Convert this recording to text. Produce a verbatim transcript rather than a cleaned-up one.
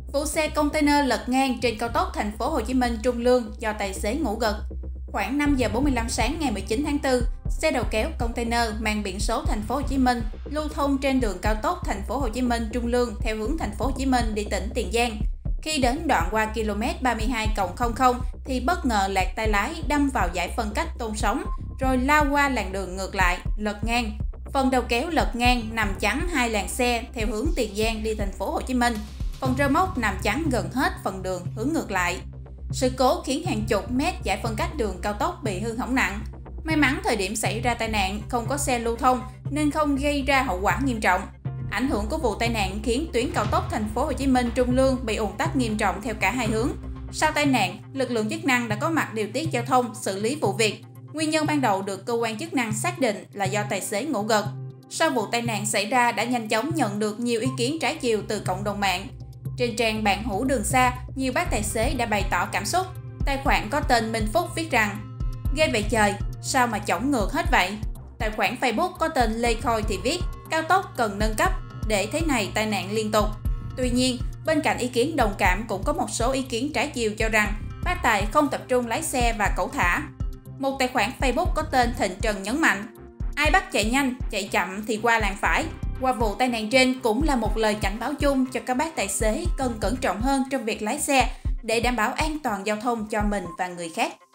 Vụ xe container lật ngang trên cao tốc Thành phố Hồ Chí Minh Trung Lương do tài xế ngủ gật. Khoảng năm giờ bốn mươi lăm sáng ngày mười chín tháng tư, xe đầu kéo container mang biển số Thành phố Hồ Chí Minh lưu thông trên đường cao tốc Thành phố Hồ Chí Minh Trung Lương theo hướng Thành phố Hồ Chí Minh đi tỉnh Tiền Giang. Khi đến đoạn qua km ba mươi hai cộng không không thì bất ngờ lạc tay lái đâm vào dải phân cách tôn sóng rồi lao qua làn đường ngược lại, lật ngang. Phần đầu kéo lật ngang nằm chắn hai làn xe theo hướng Tiền Giang đi Thành phố Hồ Chí Minh. Phần rơ móc nằm chắn gần hết phần đường hướng ngược lại. Sự cố khiến hàng chục mét dải phân cách đường cao tốc bị hư hỏng nặng. May mắn thời điểm xảy ra tai nạn không có xe lưu thông nên không gây ra hậu quả nghiêm trọng. Ảnh hưởng của vụ tai nạn khiến tuyến cao tốc Thành phố Hồ Chí Minh Trung Lương bị ùn tắc nghiêm trọng theo cả hai hướng. Sau tai nạn, lực lượng chức năng đã có mặt điều tiết giao thông, xử lý vụ việc. Nguyên nhân ban đầu được cơ quan chức năng xác định là do tài xế ngủ gật. Sau vụ tai nạn xảy ra đã nhanh chóng nhận được nhiều ý kiến trái chiều từ cộng đồng mạng. Trên trang Bạn Hữu Đường Xa, nhiều bác tài xế đã bày tỏ cảm xúc. Tài khoản có tên Minh Phúc viết rằng: "Ghê vậy trời, sao mà chổng ngược hết vậy?" Tài khoản Facebook có tên Lê Khôi thì viết: "Cao tốc cần nâng cấp, để thế này tai nạn liên tục." Tuy nhiên, bên cạnh ý kiến đồng cảm cũng có một số ý kiến trái chiều cho rằng bác tài không tập trung lái xe và cẩu thả. Một tài khoản Facebook có tên Thịnh Trần nhấn mạnh: "Ai bắt chạy nhanh, chạy chậm thì qua làn phải." Qua vụ tai nạn trên cũng là một lời cảnh báo chung cho các bác tài xế cần cẩn trọng hơn trong việc lái xe để đảm bảo an toàn giao thông cho mình và người khác.